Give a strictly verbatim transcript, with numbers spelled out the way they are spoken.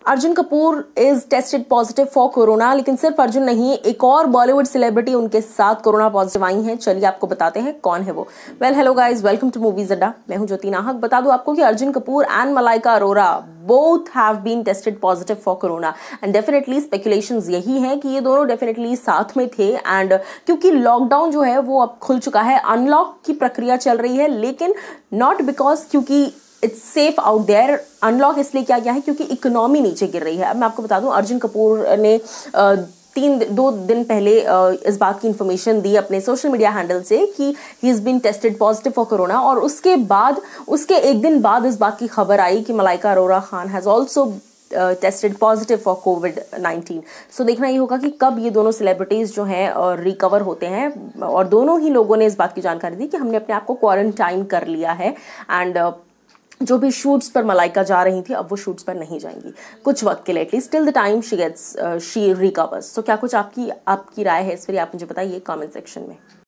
Arjun Kapoor is tested positive for corona, लेकिन सिर्फ अर्जुन नहीं, एक और बॉलीवुड सेलिब्रिटी उनके साथ कोरोना पॉजिटिव आई हैं। चलिए आपको बताते हैं कौन है वो। Well hello guys, welcome to movies Adda. मैं हूं ज्योति नाहक। बता दूं आपको कि Arjun Kapoor and Malaika Arora both have been tested positive for corona and definitely speculations यही हैं कि ये दोनों डेफिनेटली साथ में थे। एंड क्योंकि लॉकडाउन जो है वो अब खुल चुका है, अनलॉक की प्रक्रिया चल रही है, लेकिन नॉट बिकॉज क्योंकि it's safe out there. Unlock इसलिए किया गया है क्योंकि इकोनॉमी नीचे गिर रही है। अब मैं आपको बता दूं, अर्जुन कपूर ने आ, तीन दो दिन पहले आ, इस बात की इंफॉर्मेशन दी अपने सोशल मीडिया हैंडल से कि he is been tested positive for corona, और उसके बाद उसके एक दिन बाद इस बात की खबर आई कि Malaika Arora Khan has also tested positive for COVID nineteen. So देखना ये होगा कि कब ये दोनों सेलिब्रिटीज जो हैं रिकवर होते हैं। और दोनों ही लोगों ने इस बात की जानकारी दी कि हमने अपने आप को क्वारंटाइन कर लिया है एंड जो भी शूट्स पर मलाइका जा रही थी अब वो शूट्स पर नहीं जाएंगी कुछ वक्त के लिए, at least till the time she gets she recovers. So क्या कुछ आपकी आपकी राय है इस पर, आप मुझे बताइए कमेंट सेक्शन में।